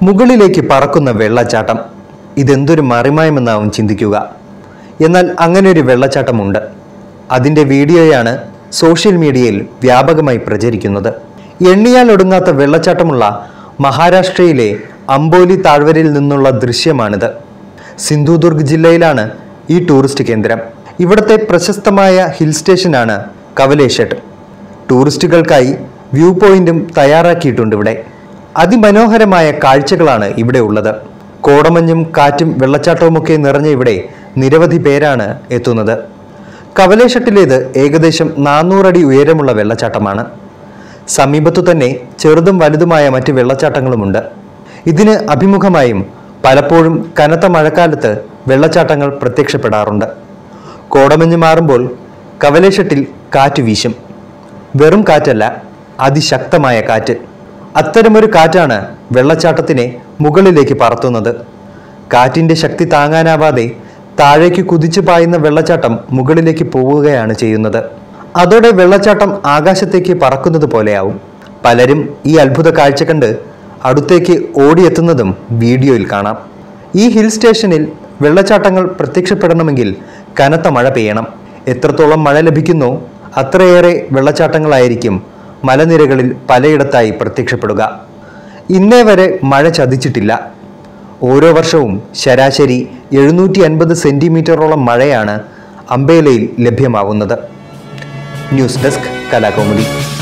മുകളിലേക്ക് പറക്കുന്ന വെള്ളച്ചാട്ടം. ഇതെന്തൊരു മറിമായമെന്നാവും ചിന്തിക്കുക. എന്നാൽ അങ്ങനെ ഒരു വെള്ളച്ചാട്ടമുണ്ട്. അതിൻ്റെ വീഡിയോയാണ് സോഷ്യൽ മീഡിയയിൽ വ്യാപകമായി പ്രചരിക്കുന്നത്. എണ്ണിയാൽ ഒടുങ്ങാത്ത വെള്ളച്ചാട്ടമുള്ള മഹാരാഷ്ട്രയിലെ അംബോലി താഴ്വരയിൽ നിന്നുള്ള ദൃശ്യമാണിത്. സിന്ധുദുർഗ് ജില്ലയിലാണ് ഈ ടൂറിസ്റ്റ് കേന്ദ്രം. ഇവിടുത്തെ പ്രശസ്തമായ ഹിൽ സ്റ്റേഷനാണ് കവലേഷട്ട്. ടൂറിസ്റ്റുകൾക്കായി വ്യൂ പോയിന്റും തയ്യാറാക്കിയിട്ടുണ്ട് ഇവിടെ. അതിമനോഹരമായ കാഴ്ചകളാണ് ഇവിടെ ഉള്ളത്. കോടമഞ്ഞും കാറ്റും വെള്ളച്ചാട്ടവുമൊക്കെ നിറഞ്ഞ ഇവിടെ നിരവധി പേരാണ് എത്തുന്നത്. കവലേഷട്ടിലേത് ഏകദേശം 400 അടി ഉയരമുള്ള വെള്ളച്ചാട്ടമാണ്. സമീപത്തു തന്നെ ചെറുതും വലുതുമായ മറ്റ് വെള്ളച്ചാട്ടങ്ങളുമുണ്ട്. ഇതിന് അഭിമുഖമായും പലപ്പോഴും കനത്ത മഴക്കാലത്ത് വെള്ളച്ചാട്ടങ്ങൾ പ്രത്യക്ഷപ്പെടാറുണ്ട്. കോടമഞ്ഞ് മാറുമ്പോൾ കവലേഷട്ടിൽ കാറ്റ് വീശും. വെറും കാറ്റല്ല, അതിശക്തമായ കാറ്റ്. അത്തരമൊരു കാറ്റാണ് വെള്ളച്ചാട്ടത്തിനെ മുകളിലേക്ക് പറത്തുന്നത്. കാറ്റിൻ്റെ ശക്തി താങ്ങാനാവാതെ താഴേക്ക് കുതിച്ചു പായുന്ന വെള്ളച്ചാട്ടം മുകളിലേക്ക് പോവുകയാണ് ചെയ്യുന്നത്. അതോടെ വെള്ളച്ചാട്ടം ആകാശത്തേക്ക് പറക്കുന്നത് പോലെയാവും. പലരും ഈ അത്ഭുത കാഴ്ച കണ്ട് അടുത്തേക്ക് ഓടിയെത്തുന്നതും വീഡിയോയിൽ കാണാം. ഈ ഹിൽ സ്റ്റേഷനിൽ വെള്ളച്ചാട്ടങ്ങൾ പ്രത്യക്ഷപ്പെടണമെങ്കിൽ കനത്ത മഴ പെയ്യണം. എത്രത്തോളം മഴ ലഭിക്കുന്നോ അത്രയേറെ വെള്ളച്ചാട്ടങ്ങളായിരിക്കും മലനിരകളിൽ പലയിടത്തായി പ്രത്യക്ഷപ്പെടുക. ഇന്നേ വരെ മഴ ചതിച്ചിട്ടില്ല. ഓരോ വർഷവും ശരാശരി 750 സെന്റിമീറ്ററോളം മഴയാണ് അംബേലയിൽ ലഭ്യമാവുന്നത്. News desk Kalakaumudi.